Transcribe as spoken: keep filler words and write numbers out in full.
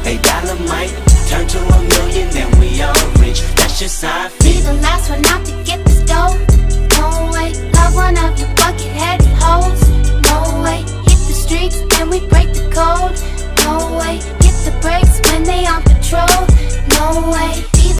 A dollar might turn to a million, then we all rich. That's just how I feel. Be the last one out the